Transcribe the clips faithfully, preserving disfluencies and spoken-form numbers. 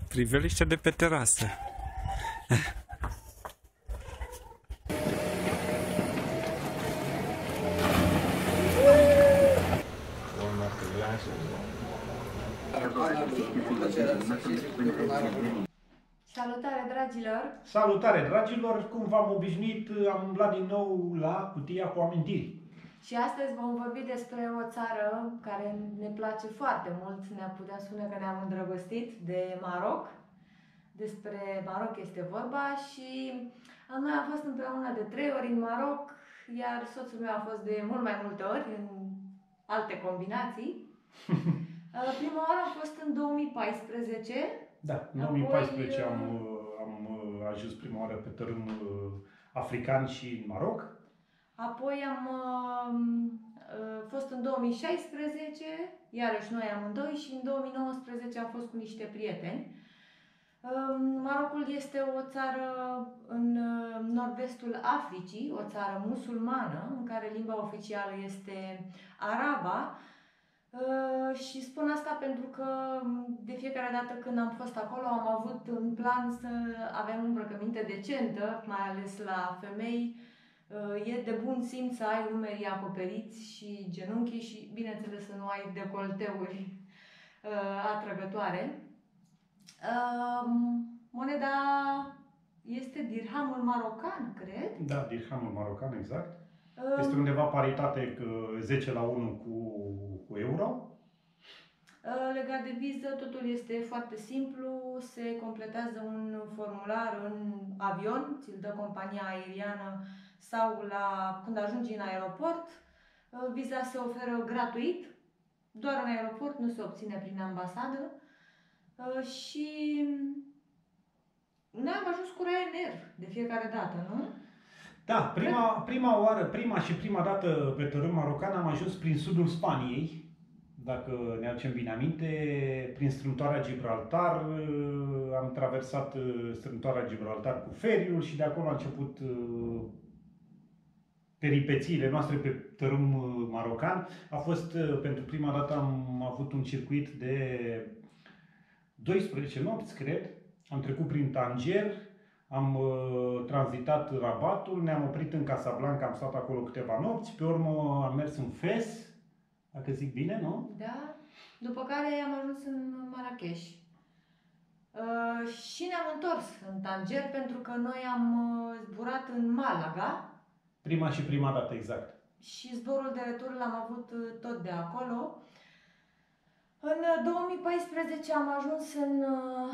Priveliște de pe terasă. Salutare, dragilor! Salutare, dragilor! Cum v-am obișnuit, am umblat din nou la cutia cu amintiri. Și astăzi vom vorbi despre o țară care ne place foarte mult, ne putem spune că ne-am îndrăgostit, de Maroc. Despre Maroc este vorba și noi am fost împreună de trei ori în Maroc, iar soțul meu a fost de mult mai multe ori, în alte combinații. Prima oară a fost în două mii paisprezece. Da, în două mii paisprezece apoi, am, am ajuns prima oară pe tărâm african și în Maroc. Apoi am uh, fost în două mii șaisprezece, iarăși noi amândoi, și în două mii nouăsprezece am fost cu niște prieteni. Uh, Marocul este o țară în nord-vestul Africii, o țară musulmană, în care limba oficială este araba. Uh, și spun asta pentru că de fiecare dată când am fost acolo am avut în plan să avem îmbrăcăminte decentă, mai ales la femei. Uh, e de bun simț să ai umerii acoperiți și genunchii și, bineînțeles, să nu ai decolteuri uh, atrăgătoare. Uh, moneda este dirhamul marocan, cred. Da, dirhamul marocan, exact. Este undeva paritate zece la unu cu, cu euro. Legat de viză, totul este foarte simplu. Se completează un formular în avion, ți-l dă compania aeriană sau la, când ajungi în aeroport. Viza se oferă gratuit, doar în aeroport, nu se obține prin ambasadă. Și noi am ajuns cu Ryanair de fiecare dată, nu? Da, prima, prima oară, prima și prima dată pe tărâm marocan am ajuns prin sudul Spaniei, dacă ne aducem bine aminte, prin strâmtoarea Gibraltar. Am traversat strâmtoarea Gibraltar cu feriul și de acolo a început peripețiile noastre pe tărâm marocan. A fost, pentru prima dată am avut un circuit de doisprezece nopți, cred. Am trecut prin Tanger. Am uh, tranzitat Rabatul, ne-am oprit în Casablanca, am stat acolo câteva nopți, pe urmă am mers în Fes, dacă zic bine, nu? Da, după care am ajuns în Marrakech. Uh, și ne-am întors în Tanger pentru că noi am uh, zburat în Malaga. Prima și prima dată, exact. Și zborul de retur l-am avut uh, tot de acolo. În două mii paisprezece am ajuns în uh,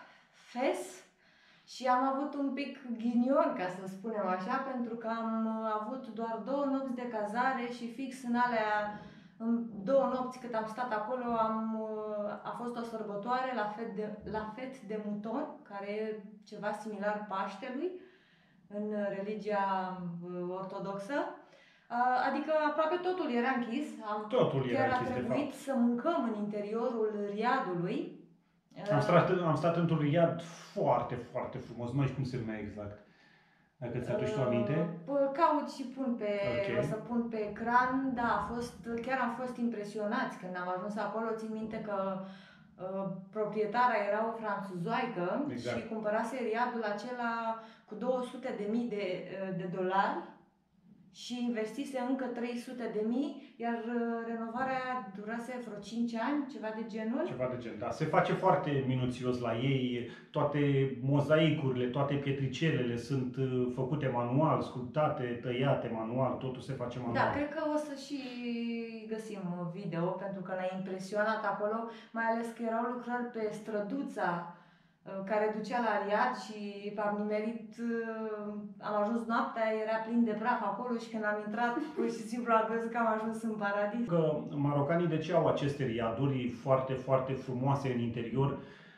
Fes. Și am avut un pic ghinion, ca să spunem așa, pentru că am avut doar două nopți de cazare și fix în alea, în două nopți cât am stat acolo, am, a fost o sărbătoare la Fête de, la Fête de Mouton, care e ceva similar Paștelui în religia ortodoxă. Adică aproape totul era închis. Am, totul era chiar închis, a trebuit de fapt. să mâncăm în interiorul riadului. Am stat, am stat într-un riad foarte, foarte frumos, nu știu cum se numea exact. Dacă ți aduci tu aminte? Caut și pun pe, okay. o să pun pe ecran. Da, a fost, chiar am fost impresionați când am ajuns acolo. Țin minte că uh, proprietara era o franțuzoaică, exact. Și cumpărase riadul acela cu două sute de mii de, de dolari și investise încă trei sute de mii, iar renovarea durase vreo cinci ani, ceva de genul. Ceva de gen, da. Se face foarte minuțios la ei, toate mozaicurile, toate pietricelele sunt făcute manual, sculptate, tăiate manual, totul se face manual. Da, cred că o să și găsim video, pentru că ne-a impresionat acolo, mai ales că erau lucrări pe străduța care ducea la riad și am nimerit, am ajuns noaptea, era plin de praf acolo și când am intrat, pur și simplu am crezut că am ajuns în paradis. Că marocanii de ce au aceste riaduri foarte, foarte frumoase în interior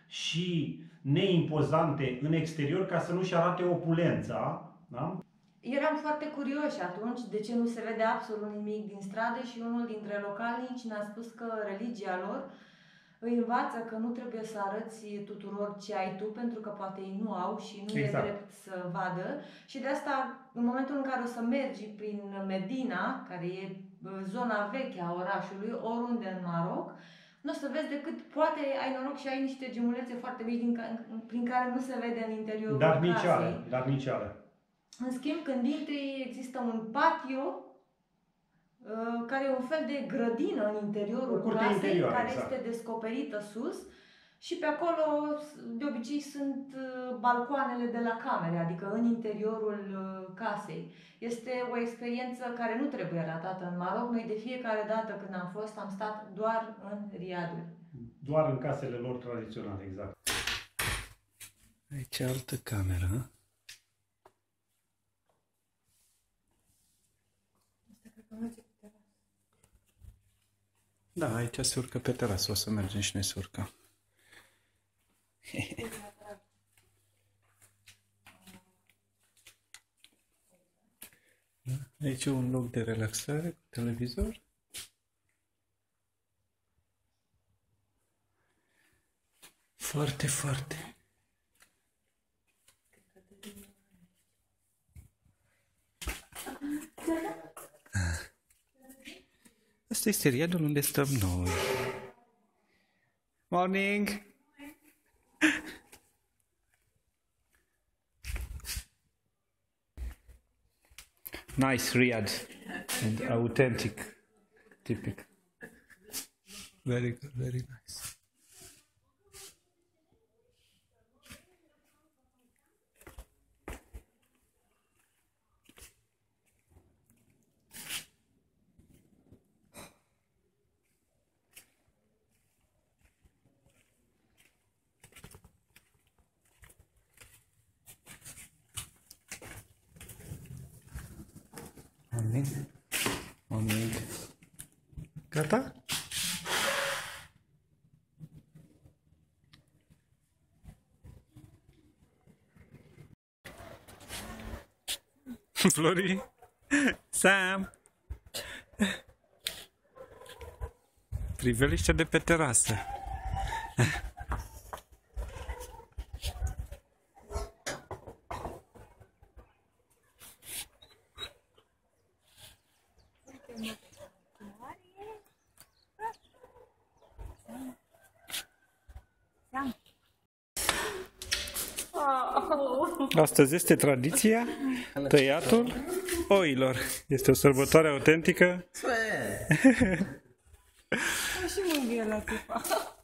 și neimpozante în exterior, ca să nu-și arate opulența, da? Eram foarte curioși atunci de ce nu se vede absolut nimic din stradă și unul dintre localnici ne-a spus că religia lor îi învață că nu trebuie să arăți tuturor ce ai tu, pentru că poate ei nu au și nu exact. E drept să vadă. Și de asta, în momentul în care o să mergi prin Medina, care e zona veche a orașului, oriunde în Maroc, nu o să vezi decât, poate ai noroc și ai niște gemulețe foarte mici din ca, prin care nu se vede în interiorul dar casei. Nici ale, dar nici ale. În schimb, când intri, există un patio care e un fel de grădină în interiorul casei, interior, care exact. Este descoperită sus și pe acolo de obicei sunt balcoanele de la camere, adică în interiorul casei. Este o experiență care nu trebuie ratată în Maroc. Noi de fiecare dată când am fost, am stat doar în Riadul. Doar în casele lor tradiționale, exact. Aici altă cameră. Da, aici se urcă pe terasă, o să mergem și noi să urcăm. Da? Aici e un loc de relaxare cu televizor. Foarte, foarte. Asta este Riadul unde stăm noi. Morning! Nice Riyadh and authentic, typical. Very good, very nice. Morning. Morning. Gata? Flori? Sam? Priveliște de pe terasă. Astăzi este tradiția tăiatul oilor. Este o sărbătoare autentică. Și mângâie la tipa.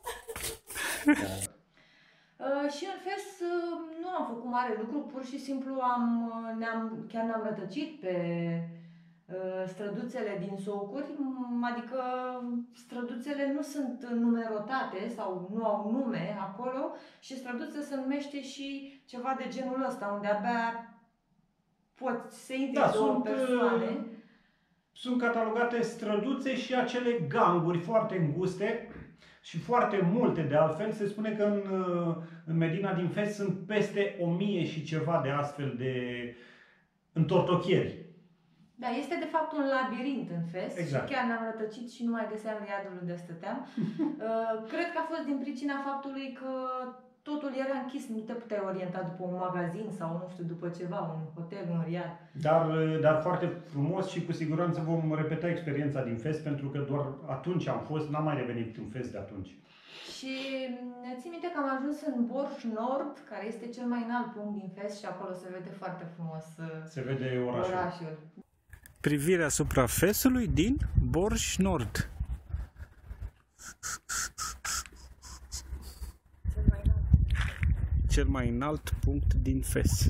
Și în fest nu am făcut mare lucru, pur și simplu am, ne-am, chiar ne-am rătăcit pe străduțele din Socuri, adică străduțele nu sunt numerotate sau nu au nume acolo și străduță se numește și ceva de genul ăsta, unde abia poți să intri da, două sunt, persoane. Sunt catalogate străduțe și acele ganguri foarte înguste și foarte multe de altfel. Se spune că în, în Medina din Fes sunt peste o mie și ceva de astfel de întortochieri. Da, este de fapt un labirint în Fes. Exact. Și chiar ne-am rătăcit și nu mai găseam Riadul unde stăteam. Cred că a fost din pricina faptului că totul era închis, nu te puteai orienta după un magazin sau nu știu, după ceva, un hotel, un Riad. Dar, dar foarte frumos și cu siguranță vom repeta experiența din Fes, pentru că doar atunci am fost, n-am mai revenit în Fes de atunci. Și țin minte că am ajuns în Borș Nord, care este cel mai înalt punct din Fes și acolo se vede foarte frumos se vede orașul. orașul. Privirea asupra Fesului din Borș Nord. Cel mai înalt. Cel mai înalt punct din Fes.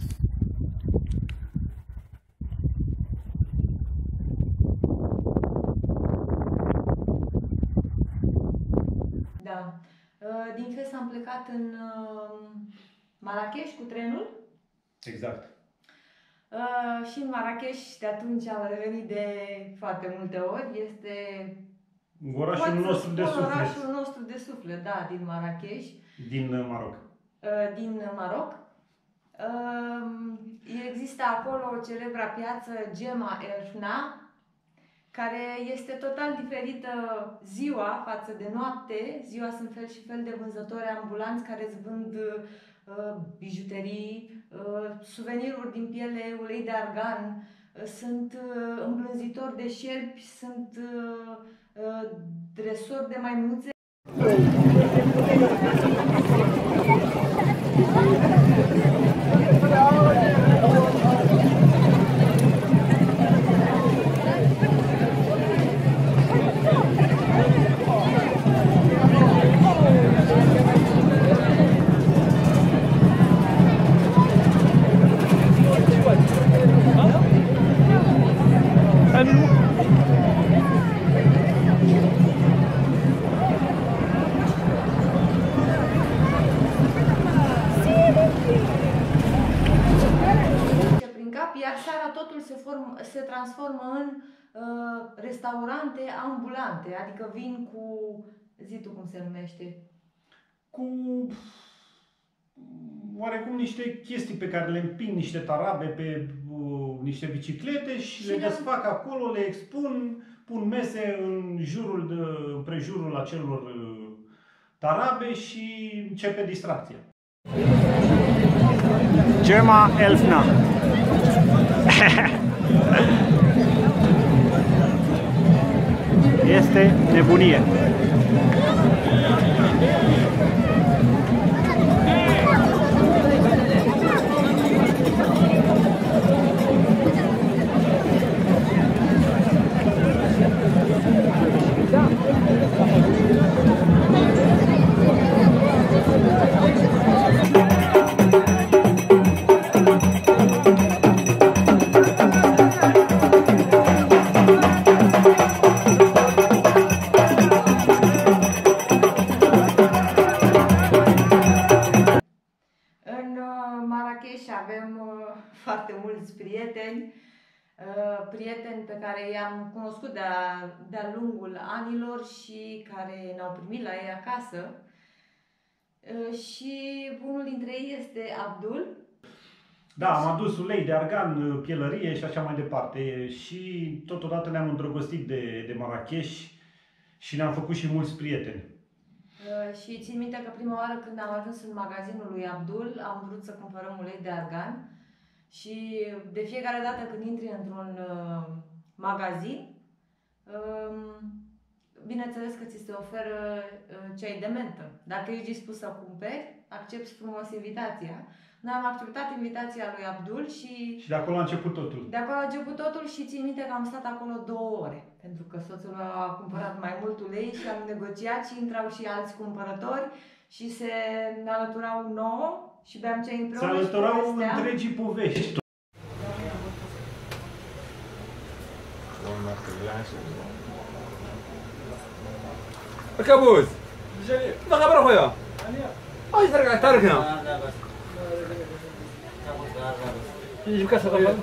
Da. Din Fes am plecat în Marrakech cu trenul. Exact. Uh, și în Marrakech de atunci am revenit de foarte multe ori. Este orașul nostru de suflet. Orașul nostru de suflet, da, din Marrakech. Din Maroc. Uh, din Maroc. Uh, există acolo celebra piață Gema El Fna, care este total diferită ziua față de noapte. Ziua sunt fel și fel de vânzători ambulanți care îți vând uh, bijuterii, uh, suveniruri din piele, ulei de argan, uh, sunt uh, îmblânzitori de șerpi, sunt uh, uh, dresori de maimuțe. Iar seara totul se, form, se transformă în uh, restaurante ambulante, adică vin cu, zi tu cum se numește? Cu oarecum niște chestii pe care le împing niște tarabe pe uh, niște biciclete și, și le desfac acolo, le expun, pun mese în jurul, de, prejurul acelor uh, tarabe și începe distracția. Gemma Elfna. Este nebunie. Foarte mulți prieteni, prieteni pe care i-am cunoscut de-a de-a lungul anilor și care ne-au primit la ei acasă. Și unul dintre ei este Abdul. Da, am adus ulei de argan, pielărie și așa mai departe. Și totodată ne-am îndrăgostit de, de Marrakech și ne-am făcut și mulți prieteni. Și țin minte că prima oară când am ajuns în magazinul lui Abdul, am vrut să cumpărăm ulei de argan. Și de fiecare dată când intri într-un uh, magazin, uh, bineînțeles că ți se oferă uh, ceai de mentă. Dacă ești dispus să cumperi, accepti frumos invitația. Noi am acceptat invitația lui Abdul și... Și de acolo a început totul. De acolo a început totul și țin minte că am stat acolo două ore. Pentru că soțul meu a cumpărat mai mult ulei și am negociat și intrau și alți cumpărători și se alăturau nouă. Și beam ceai împreună. Se alăturau întregii povești. كابوس ما خبر اخويا اي ترجع تارك هنا يجيب كاس غير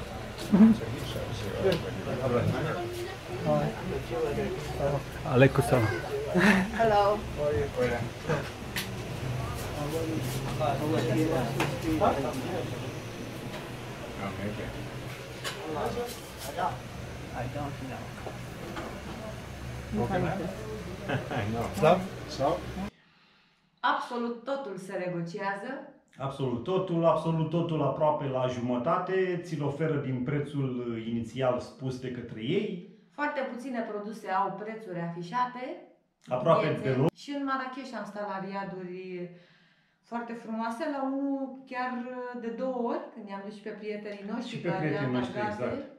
عليكم السلام. Hello. I don't know. Okay, Slav? Slav? Absolut totul se negociază. Absolut totul, absolut totul aproape la jumătate, ți-l oferă din prețul inițial spus de către ei. Foarte puține produse au prețuri afișate. Aproape deloc. Și în Marrakech am stat la riaduri foarte frumoase, la unul chiar de două ori, când i-am dus și pe prietenii noștri. Și pe prietenii noștri, exact.